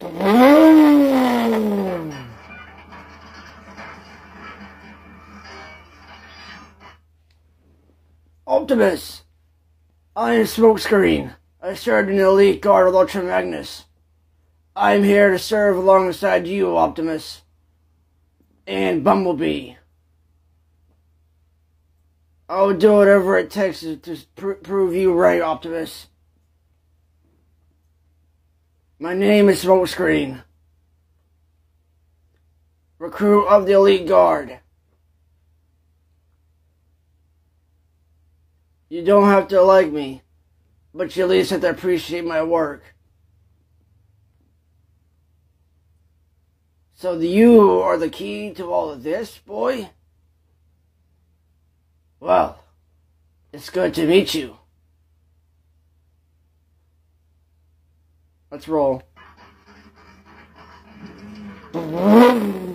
Optimus, I am Smokescreen. I served in the elite guard with Ultra Magnus. I am here to serve alongside you, Optimus. And Bumblebee. I will do whatever it takes to prove you right, Optimus. My name is Smokescreen, recruit of the elite guard. You don't have to like me, but you at least have to appreciate my work. So you are the key to all of this, boy? Well, it's good to meet you. Let's roll.